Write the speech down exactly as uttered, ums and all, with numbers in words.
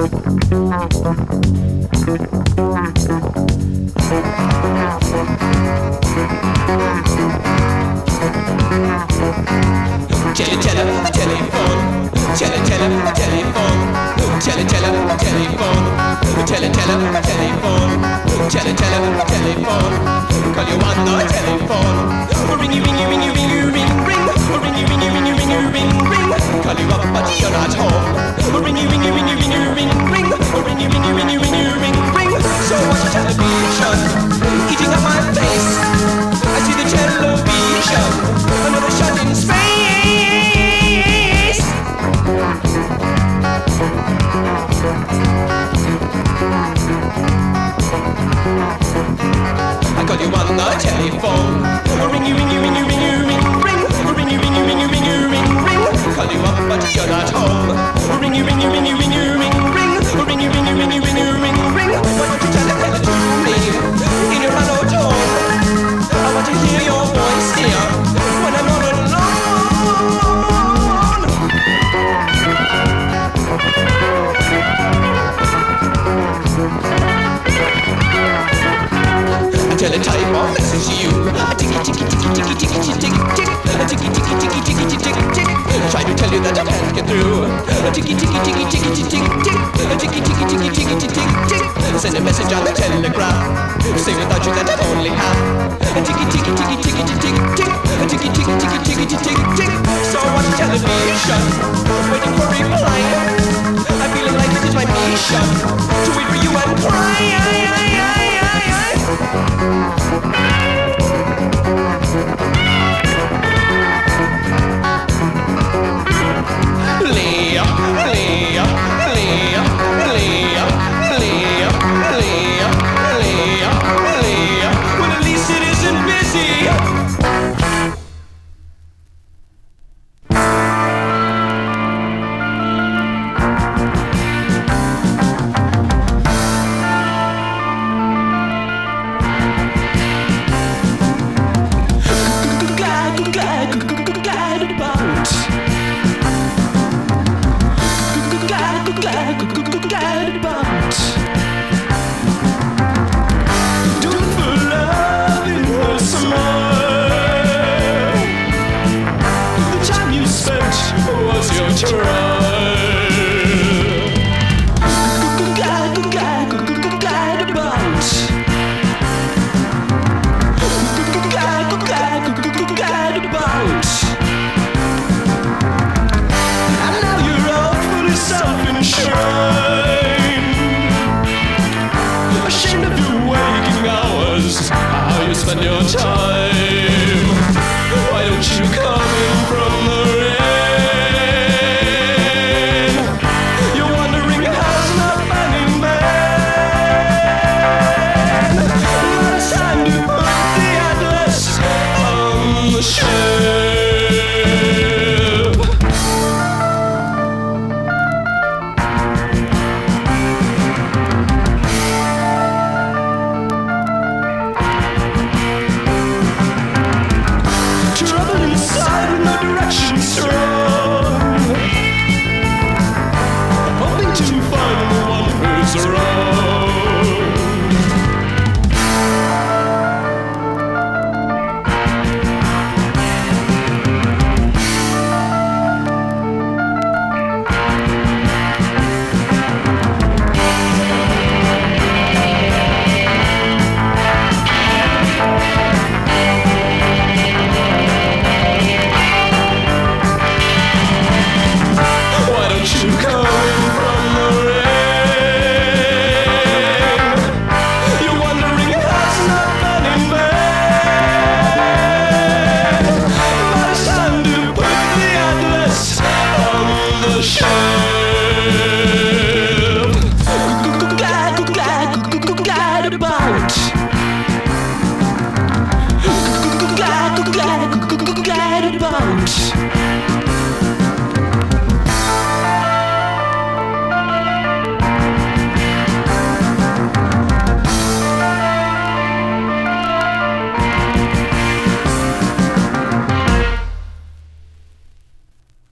Cella, telephone. Cella, cella, telephone. Cella, cella, telephone. Cella, cella, telephone. Cella, cella, telephone. Call you on the telephone. Ring you, ring you, ring you, ring you, ring, ring. Ring you, ring you, ring you, ring you, ring, ring. Call you up, but you're not home. Ring you, ring you, ring you, ring you, ring, ring. Ring you, ring you, ring you, ring you, ring, ring. So watch the television, eating up my face. I see the television, another shot in space. I call you on the telephone. Ring you, ring you, ring you, ring you, ring, ring. Ring you, ring you, ring you, ring you, ring, ring. Call you up, but you're not home. Ring you, ring you, ring you, ring you, ring, ring. Ring you, ring you, ring you, ring you, ring, ring. Why don't you tell it, tell it to me in your monotone? I want to hear your voice here when I'm all alone. I tell a type of message to you. A ticky ticky ticky ticky ticky ticky tick. A ticky ticky ticky ticky ticky tick tick. Try to tell you that I can't get through. A ticky ticky ticky ticky ticky tick tick. A ticky ticky ticky ticky ticky tick tick. Send a message on the telegraph. Say without you that I only have. A ticky ticky ticky ticky ticky tick. A ticky ticky ticky ticky ticky tick. So on television, waiting for reply. I'm feeling like this is my mission to wait for you and cry. Leah, Leah, Leah, Leah, Leah, Leah, Leah, Leah. Well, at least it isn't busy. Ashamed of your waking hours, how you spend your time.